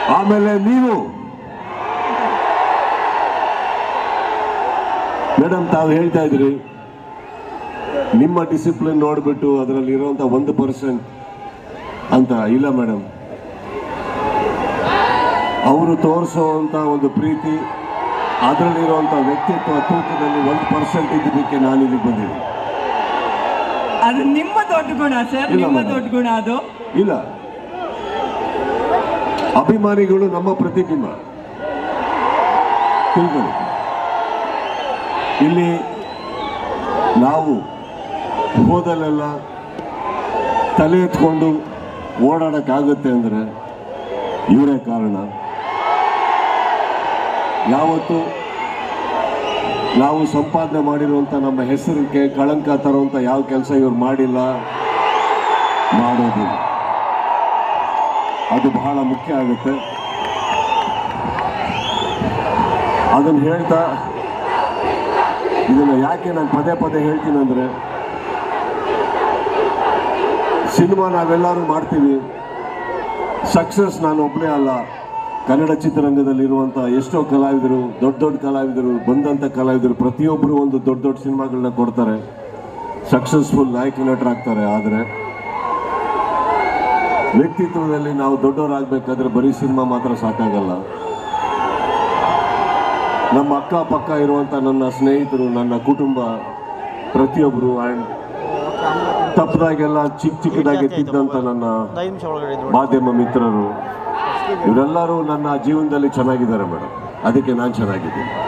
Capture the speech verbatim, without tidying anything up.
ಆಮೇಲೆ ನೀವು ಮೇಡಮ್ ತಾವು ಹೇಳ್ತಾ ಇದ್ರಿ ನಿಮ್ಮ ಡಿಸಿಪ್ಲಿನ್ ನೋಡ್ಬಿಟ್ಟು ಅದರಲ್ಲಿ ಇರುವಂತ ಒಂದು ಪರ್ಸೆಂಟ್ ಅಂತ. ಇಲ್ಲ ಮೇಡಮ್, ಅವರು ತೋರಿಸುವಂತ ಒಂದು ಪ್ರೀತಿ, ಅದರಲ್ಲಿರುವಂತ ವ್ಯಕ್ತಿತ್ವ ತೂಕದಲ್ಲಿ ಒಂದು ಪರ್ಸೆಂಟ್ ಇದ್ದಕ್ಕೆ ನಾನು ಇಲ್ಲಿಗೆ ಬಂದಿದ್ದೀನಿ. ಅದು ನಿಮ್ಮ ದೊಡ್ಡ ಗುಣ ಸರ್, ನಿಮ್ಮ ದೊಡ್ಡ ಗುಣ ಅದು. ಇಲ್ಲ, ಅಭಿಮಾನಿಗಳು ನಮ್ಮ ಪ್ರತಿಬಿಂಬ ತಿಳ್ಕೊಳ್ಳಿ. ಇಲ್ಲಿ ನಾವು ಹೋದಲ್ಲೆಲ್ಲ ತಲೆ ಎತ್ಕೊಂಡು ಓಡಾಡಕ್ಕಾಗುತ್ತೆ ಅಂದ್ರೆ ಇವರೇ ಕಾರಣ. ಯಾವತ್ತು ನಾವು ಸಂಪಾದನೆ ಮಾಡಿರುವಂಥ ನಮ್ಮ ಹೆಸರಿಗೆ ಕಳಂಕ ತರುವಂಥ ಯಾವ ಕೆಲಸ ಇವ್ರು ಮಾಡಿಲ್ಲ, ಮಾಡೋದಿಲ್ಲ. ಅದು ಬಹಳ ಮುಖ್ಯ ಆಗುತ್ತೆ. ಅದನ್ನು ಹೇಳ್ತಾ ಇದನ್ನು ಯಾಕೆ ನಾನು ಪದೇ ಪದೇ ಹೇಳ್ತೀನಿ ಅಂದರೆ, ಸಿನಿಮಾ ನಾವೆಲ್ಲರೂ ಮಾಡ್ತೀವಿ, ಸಕ್ಸಸ್ ನಾನು ಒಬ್ಬನೇ ಅಲ್ಲ. ಕನ್ನಡ ಚಿತ್ರರಂಗದಲ್ಲಿರುವಂಥ ಎಷ್ಟೋ ಕಲಾವಿದರು, ದೊಡ್ಡ ದೊಡ್ಡ ಕಲಾವಿದರು, ಬಂದಂಥ ಕಲಾವಿದರು ಪ್ರತಿಯೊಬ್ಬರು ಒಂದು ದೊಡ್ಡ ದೊಡ್ಡ ಸಿನಿಮಾಗಳನ್ನ ಕೊಡ್ತಾರೆ, ಸಕ್ಸಸ್ಫುಲ್ ನಾಯಕ ನಟರಾಗ್ತಾರೆ. ಆದರೆ ವ್ಯಕ್ತಿತ್ವದಲ್ಲಿ ನಾವು ದೊಡ್ಡವರಾಗಬೇಕಾದ್ರೆ ಬರೀ ಸಿನಿಮಾ ಮಾತ್ರ ಸಾಕಾಗಲ್ಲ. ನಮ್ಮ ಅಕ್ಕಪಕ್ಕ ಇರುವಂಥ ನನ್ನ ಸ್ನೇಹಿತರು, ನನ್ನ ಕುಟುಂಬ, ಪ್ರತಿಯೊಬ್ಬರು ಆ್ಯಂಡ್ ತಪ್ಪದಾಗೆಲ್ಲ ಚಿಕ್ಕ ಚಿಕ್ಕದಾಗಿ ತಿದ್ದಂಥ ನನ್ನ ಮಾಧ್ಯಮ ಮಿತ್ರರು, ಇವರೆಲ್ಲರೂ ನನ್ನ ಜೀವನದಲ್ಲಿ ಚೆನ್ನಾಗಿದ್ದಾರೆ ಮೇಡಮ್. ಅದಕ್ಕೆ ನಾನು ಚೆನ್ನಾಗಿದ್ದೀನಿ.